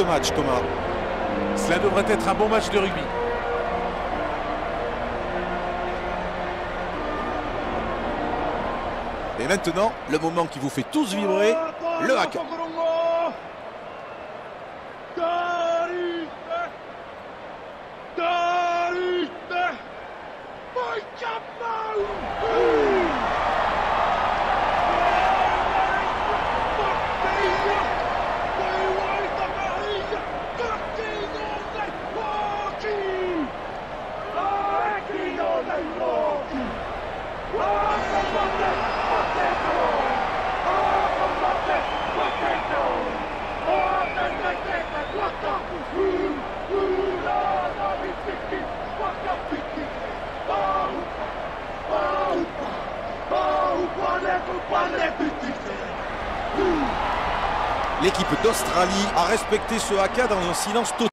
match, Thomas. Cela devrait être un bon match de rugby. Et maintenant, le moment qui vous fait tous vibrer, le haka. L'équipe d'Australie a respecté ce haka dans un silence total.